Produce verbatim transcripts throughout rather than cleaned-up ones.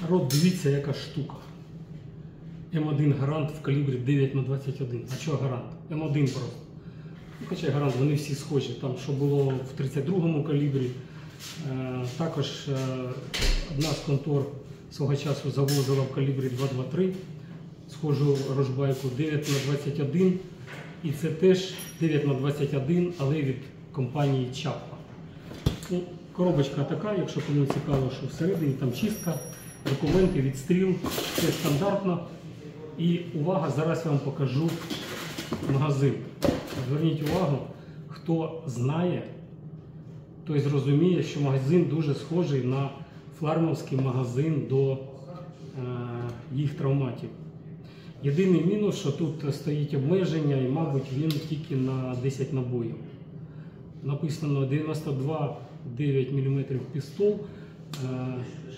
Народ, дивіться, яка штука. М один Гарант в калібрі дев'ять на двадцять один. А чого Гарант? М один просто. Ну, хоча Гарант, вони всі схожі. Там, що було в тридцять другому калібрі. Е, також е, одна з контор свого часу завозила в калібрі два два три. Схожу рожбайку дев'ять на двадцять один. І це теж дев'ять на двадцять один, але від компанії Чаппа. Ну, коробочка така, якщо кому цікаво, що всередині там чистка, документи, відстріл, все стандартно. І увага, зараз я вам покажу магазин. Зверніть увагу, хто знає, той зрозуміє, що магазин дуже схожий на флагманський магазин до е, їх травматів. Єдиний мінус, що тут стоїть обмеження і, мабуть, він тільки на десять набоїв. Написано дев'яносто два дев'ять міліметрів пістол. Е,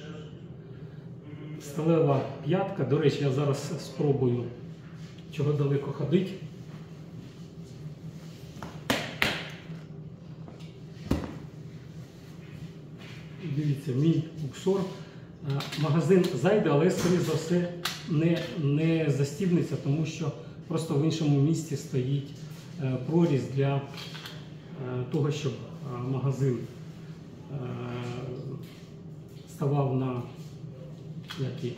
сталева п'ятка. До речі, я зараз спробую, чого далеко ходить. Дивіться, мій буксор. Магазин зайде, але, скоріше за все, не, не застібнеться, тому що просто в іншому місці стоїть проріз для того, щоб магазин ставав на, які,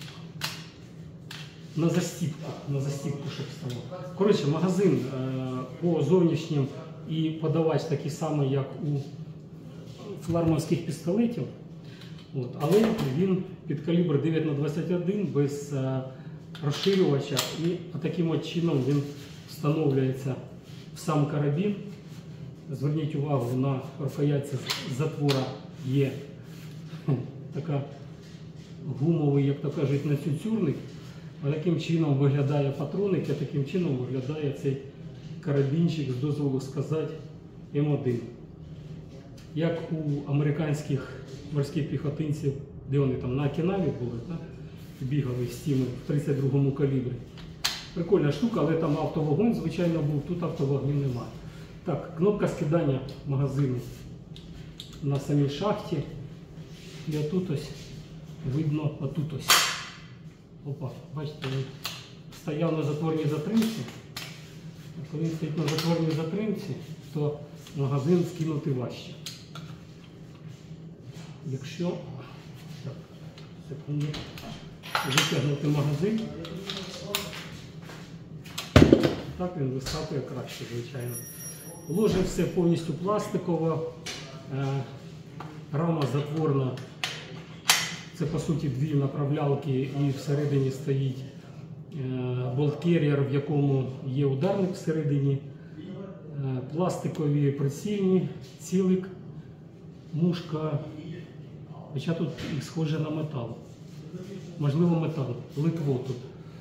на застібку, на застібку, щоб ставав. Коротше, магазин по зовнішнім і подавач такий самий, як у флагманських пістолетів. От, але він під калібр дев'ять на двадцять один без а, розширювача, і таким от чином він встановлюється в сам карабін. Зверніть увагу, на рукоятці затвора є така гумовий, як то кажуть, нацюцюрник. А таким чином виглядає патроник, а таким чином виглядає цей карабінчик, з дозволу сказати, М один. Як у американських морських піхотинців, де вони там на Окінаві були, так? Бігали з тими в тридцять другому калібрі. Прикольна штука, але там автовогонь, звичайно, був, тут автовогню немає. Так, кнопка скидання магазину на самій шахті. І отут ось видно, отут ось. Опа, бачите, він стояв на затворній затримці. А коли він стоїть на затворній затримці, то магазин скинути важче. Якщо так, секунду, витягнути магазин, так він вискакує краще, звичайно. Ложе все повністю пластикове, рама затворна, це по суті дві направлялки, і всередині стоїть болт-керріер, в якому є ударник всередині, пластикові прицільні, цілик, мушка. Хоча тут їх схоже на метал. Можливо, метал. Литво тут.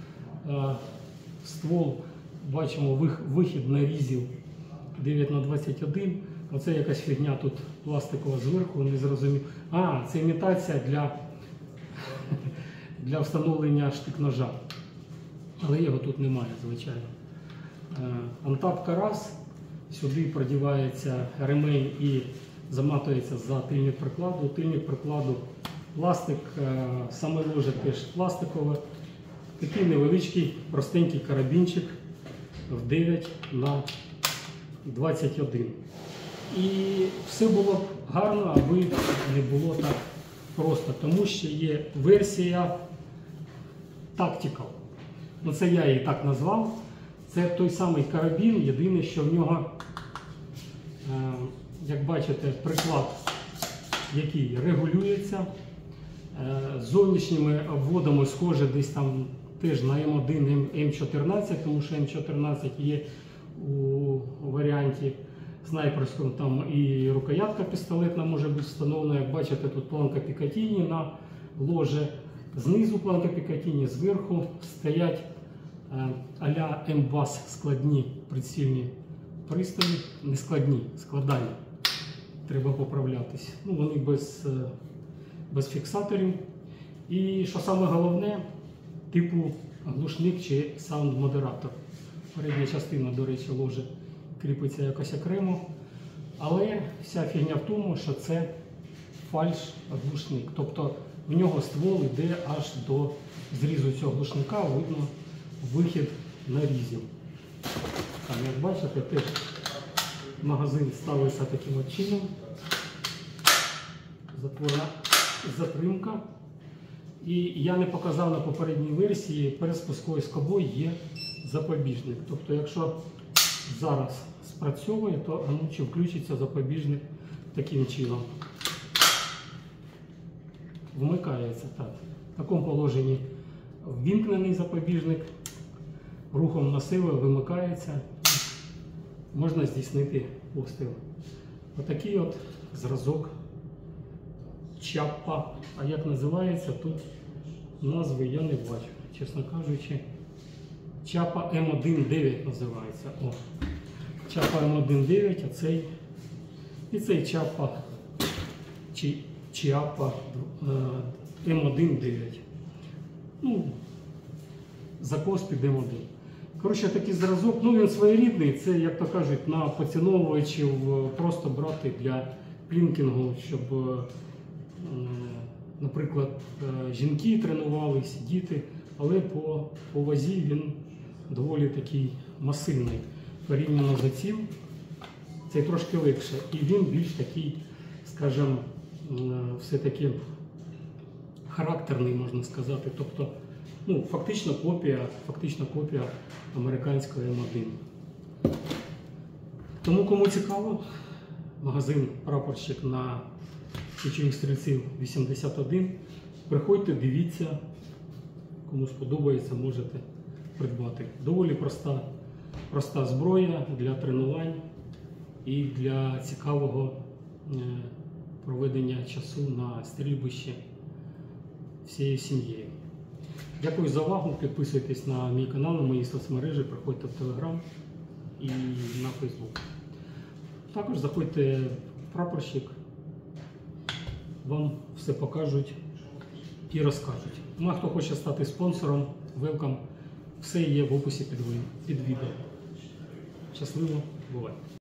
Ствол, бачимо, вихід нарізів дев'ять на двадцять один. Оце якась фігня тут пластикова зверху, не зрозумів. А, це імітація для, для встановлення штик-ножа. Але його тут немає, звичайно. Антапка раз. Сюди продівається ремень і заматується за тильник прикладу. Тильник прикладу пластик, саме ложе теж пластикове. Такий невеличкий, простенький карабінчик в дев'ять на двадцять один. І все було б гарно, аби не було так просто, тому що є версія Tactical. Ну, це я її так назвав. Це той самий карабін, єдине, що в нього, як бачите, приклад, який регулюється. З зовнішніми обводами схоже десь там теж на М один, М чотирнадцять, тому що М чотирнадцять є у варіанті снайперському, там і рукоятка пістолетна може бути встановлена. Як бачите, тут планка Пікатіні на ложе, знизу планка Пікатіні, зверху стоять а-ля М-бас складні прицільні пристрої, не складні, складані. Треба поправлятись. Ну, вони без, без фіксаторів. І що саме головне, типу глушник чи саунд-модератор. Передня частина, до речі, ложе кріпиться якось окремо. Але вся фігня в тому, що це фальш-глушник. Тобто в нього ствол йде аж до зрізу цього глушника, видно вихід нарізів. Там, як бачите, теж магазин ставиться таким от чином. Затворна затримка. І я не показав на попередній версії, перед спусковою скобою є запобіжник. Тобто, якщо зараз спрацьовує, то ну, чи включиться запобіжник таким чином. Вмикається так. В такому положенні ввімкнений запобіжник, рухом на силу вимикається, можна здійснити постріл. Отакий от зразок Чаппа. А як називається, тут назви я не бачу, чесно кажучи. Чаппа М один дев'ять називається. О. Чаппа М один дев'ять, а цей і цей Чаппа чи Чаппа М один дев'ять. Ну, закос під М один. Коротше, такий зразок, ну він своєрідний, це, як то кажуть, на поціновувачів просто брати для плінкінгу, щоб, наприклад, жінки тренувалися, діти, але по, по вазі він доволі такий масивний. Порівняно з цим, цей трошки легше. І він більш такий, скажімо, все-таки характерний, можна сказати. Тобто, ну, фактично копія, фактично копія американського М один. Тому, кому цікаво, магазин «Прапорщик» на Січових Стрільців вісімдесят один. Приходьте, дивіться, кому сподобається, можете придбати. Доволі проста, проста зброя для тренувань і для цікавого проведення часу на стрільбищі всією сім'єю. Дякую за увагу. Підписуйтесь на мій канал, на мої соцмережі, приходьте в Телеграм і на Фейсбук. Також заходьте в «Прапорщик», вам все покажуть і розкажуть. Ну а хто хоче стати спонсором, welcome. Все є в описі під, під відео. Щасливо, бувайте!